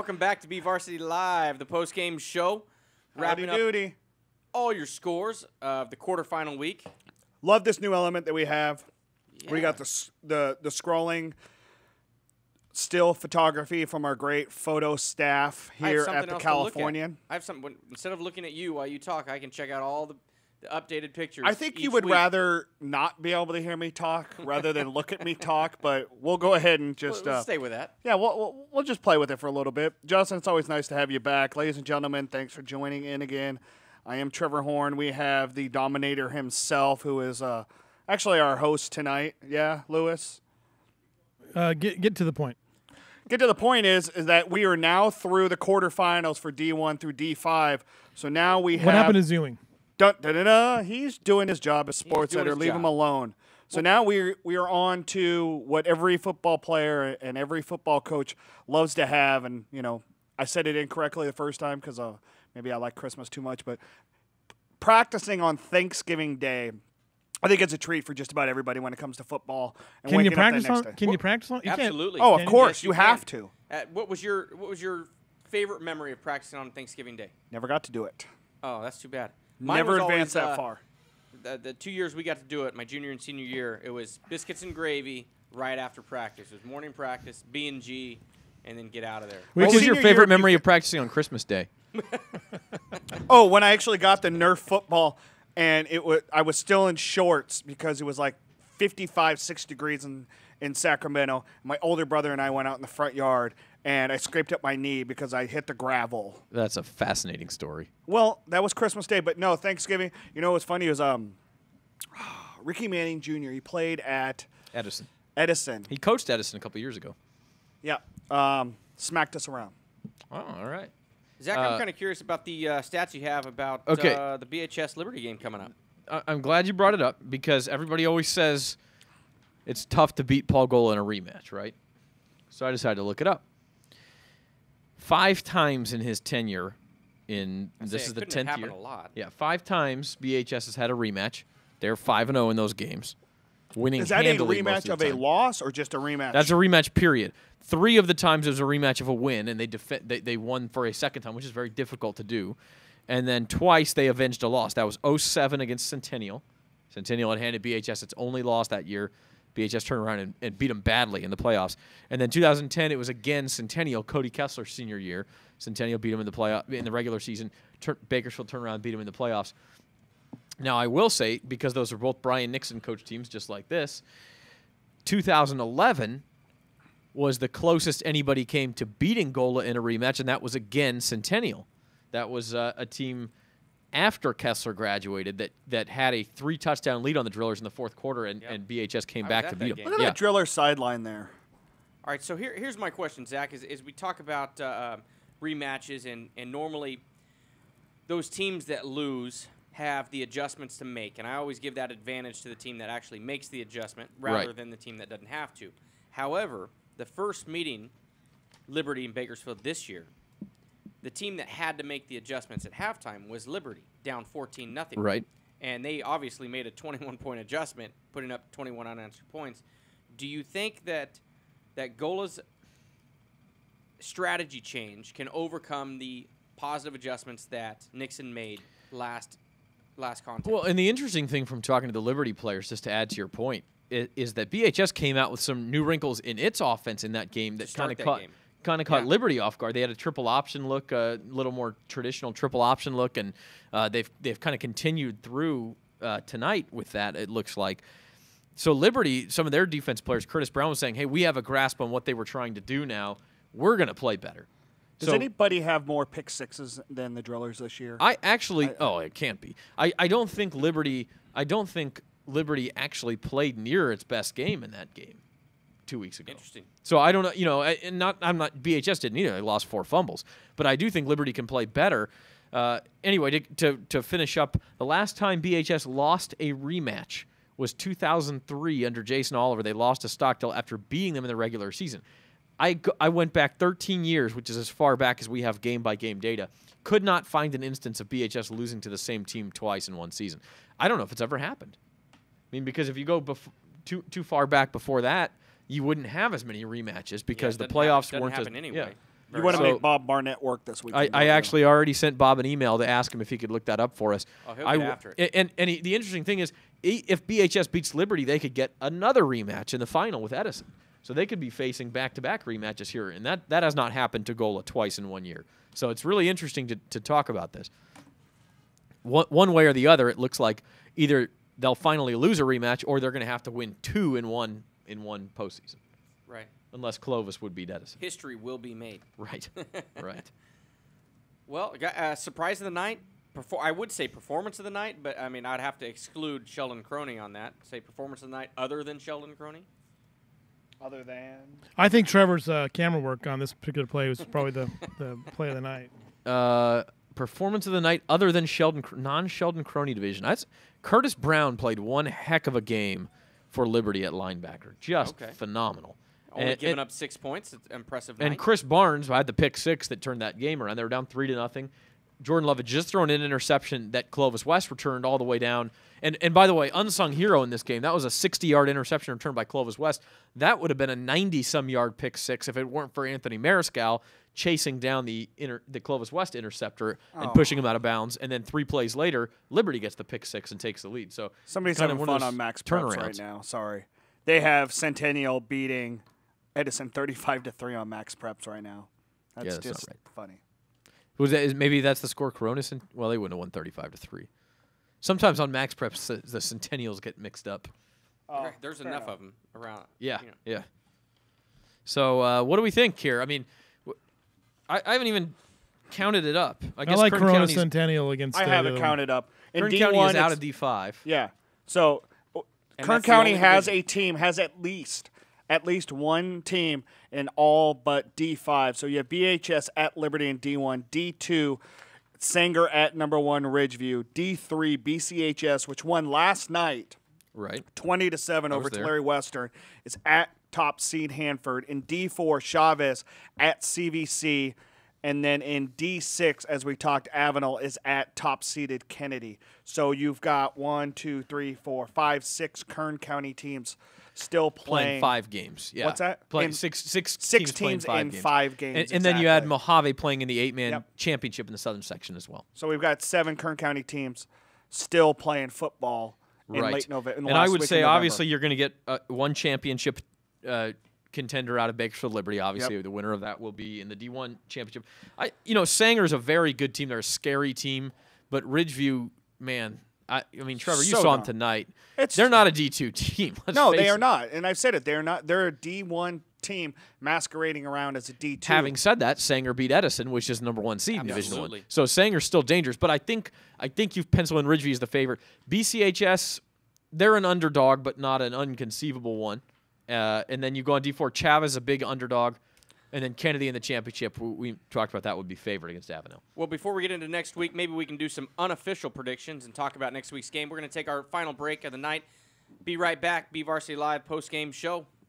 Welcome back to Be Varsity Live, the post-game show. Wrapping up Duty. all your scores of the quarterfinal week. Love this new element that we have. Yeah. We got the scrolling still photography from our great photo staff I have here something at the else to look at. Californian. I have something. Instead of looking at you while you talk, I can check out all the updated pictures. I think you each would week. rather not be able to hear me talk rather than look at me talk, but we'll go ahead and just Let's stay with that. yeah, we'll just play with it for a little bit. Justin, it's always nice to have you back. Ladies and gentlemen, thanks for joining in again. I am Trevor Horn. We have the Dominator himself, who is actually our host tonight. Yeah, Lewis? Get to the point. Get to the point is that we are now through the quarterfinals for D1 through D5. So now we have... What happened to Zewing? He's doing his job as sports doing editor. his Leave job. him alone. So now we are on to what every football player and every football coach loves to have. And, you know, I said it incorrectly the first time because maybe I like Christmas too much. But practicing on Thanksgiving Day, I think it's a treat for just about everybody when it comes to football. And Can you waking up that practice next on? day. Can you practice on? You can't- Absolutely. Oh, of Can you? course. Yes, you you have can. to. What was your favorite memory of practicing on Thanksgiving Day? Never got to do it. Oh, that's too bad. Mine Never was advanced always, that far. The 2 years we got to do it, my junior and senior year, it was biscuits and gravy right after practice. It was morning practice, B&G, and then get out of there. We What can- was your senior year, favorite you memory of practicing on Christmas Day? Oh, when I actually got the Nerf football, and I was still in shorts because it was like 55, 6 degrees in Sacramento. My older brother and I went out in the front yard, and I scraped up my knee because I hit the gravel. That's a fascinating story. Well, that was Christmas Day, but no, Thanksgiving. You know what's funny is Ricky Manning Jr., he played at Edison. Edison. He coached Edison a couple years ago. Yeah, smacked us around. Oh, all right. Zach, I'm kind of curious about the stats you have about Okay. the BHS Liberty game coming up. I'm glad you brought it up because everybody always says it's tough to beat Paul Gola in a rematch, right? So I decided to look it up. 5 times in his tenure this is the 10th year. A lot. Yeah, 5 times BHS has had a rematch. They're 5-0 in those games, winning Is that a handily most rematch of of the a time. loss or just a rematch? That's a rematch, period. 3 of the times it was a rematch of a win, and they won for a second time, which is very difficult to do. And then twice they avenged a loss. That was 07 against Centennial. Centennial had handed BHS its only loss that year. BHS turned around and beat them badly in the playoffs. And then 2010, it was again Centennial, Cody Kessler's senior year. Centennial beat them in the regular season. Bakersfield turned around and beat them in the playoffs. Now, I will say, because those are both Brian Nixon coach teams, just like this, 2011 was the closest anybody came to beating Gola in a rematch, and that was again Centennial. That was a team after Kessler graduated that had a 3-touchdown lead on the Drillers in the fourth quarter, and BHS came I was back at to that beat game. them. Look at that driller sideline there. All right, so here's my question, Zach. Is we talk about rematches, and normally those teams that lose have the adjustments to make, and I always give that advantage to the team that actually makes the adjustment rather Right. than the team that doesn't have to. However, the first meeting, Liberty and Bakersfield this year, the team that had to make the adjustments at halftime was Liberty, down 14-0. Right. And they obviously made a 21-point adjustment, putting up 21 unanswered points. Do you think that Gola's strategy change can overcome the positive adjustments that Nixon made last contest? Well, and the interesting thing from talking to the Liberty players, just to add to your point, is that BHS came out with some new wrinkles in its offense in that game that start kind of caught Liberty off guard. They had a triple option look, a little more traditional triple option look, and they've kind of continued through tonight with that, it looks like. So Liberty, some of their defense players, Curtis Brown was saying, hey, we have a grasp on what they were trying to do now. We're going to play better. Does anybody have more pick sixes than the Drillers this year? It can't be. I don't think Liberty actually played near its best game in that game 2 weeks ago. Interesting. So I don't know, BHS didn't either. They lost 4 fumbles, but I do think Liberty can play better. Anyway, to finish up, the last time BHS lost a rematch was 2003 under Jason Oliver. They lost to Stockdale after beating them in the regular season. I went back 13 years, which is as far back as we have game-by-game data. Could not find an instance of BHS losing to the same team twice in one season. I don't know if it's ever happened. I mean, because if you go too far back before that, you wouldn't have as many rematches because the playoffs weren't happen anyway. Yeah. You want to So- make Bob Barnett work this weekend. I don't you? actually already sent Bob an email to ask him if he could look that up for us. Oh, he'll get after it. The interesting thing is, if BHS beats Liberty, they could get another rematch in the final with Edison. So they could be facing back-to-back rematches here, and that has not happened to Gola twice in 1 year. So it's really interesting to talk about this. One way or the other, it looks like either they'll finally lose a rematch or they're going to have to win two in one postseason, Right. unless Clovis would beat Edison. History will be made. Right, right. Well, surprise of the night. I would say performance of the night, but I mean, I'd have to exclude Sheldon Croney on that. Say performance of the night other than Sheldon Croney. Other than I think Trevor's camera work on this particular play was probably the play of the night. Performance of the night other than non-Sheldon Croney division. Curtis Brown played one heck of a game for Liberty at linebacker. Just phenomenal. Only giving up 6 points. It's impressive. And night. Chris Barnes had the pick six that turned that game around. They were down 3-0. Jordan Love had just thrown in an interception that Clovis West returned all the way down. And by the way, unsung hero in this game, that was a 60-yard interception returned by Clovis West. That would have been a 90-some-yard pick six if it weren't for Anthony Mariscal chasing down the Clovis West interceptor and pushing him out of bounds. And then 3 plays later, Liberty gets the pick six and takes the lead. So somebody's kind of having one of fun those on Max Preps right turnarounds. now. Sorry, they have Centennial beating Edison 35-3 on Max Preps right now. That's Yeah, that's just not funny. Maybe that's the score Corona. Well, they wouldn't have won 35-3. Sometimes on Max Preps, the Centennials get mixed up. There's fair enough enough. of them around. Yeah, you know. yeah. So what do we think here? I mean, I haven't even counted it up. I I guess like Kern Corona County's- I Centennial against. have the it other counted up. In Kern D1, County is out it's- of D5. Yeah. So And Kern that's the County only has division. a team, has at least one team in all but D5. So you have BHS at Liberty in D1, D2 Sanger at number 1 Ridgeview, D3 BCHS, which won last night Right. 20-7 over was there. Tulare Western, is at top seed Hanford. In D4 Chavez at CVC. And then in D6, as we talked, Avenel is at top-seeded Kennedy. So you've got 1, 2, 3, 4, 5, 6 Kern County teams still Playing 5 games. Yeah. What's that? Playing In- six Six playing teams 5 in games. 5 games. And then you add exactly. Mojave playing in the 8-man Yep. championship in the southern section as well. So we've got 7 Kern County teams still playing football in Right. late November. And I would say, obviously, you're going to get one championship contender out of Bakersfield Liberty. Obviously, Yep. the winner of that will be in the D1 championship. Sanger's a very good team. They're a scary team, but Ridgeview, man, I mean, Trevor, you So saw them dumb. tonight. It's- They're not a D2 team. Let's No, face they are it. not. And I've said it. They're not. They're a D1 team masquerading around as a D2. Having said that, Sanger beat Edison, which is number 1 seed in Division 1. Absolutely. So Sanger's still dangerous, but I think you've penciled in Ridgeview as the favorite. BCHS, they're an underdog, but not an unconceivable one. And then you go on D4. Chavez, a big underdog. And then Kennedy in the championship, we talked about that, would be favored against Avenel. Well, before we get into next week, maybe we can do some unofficial predictions and talk about next week's game. We're going to take our final break of the night. Be right back. Be Varsity Live post-game show.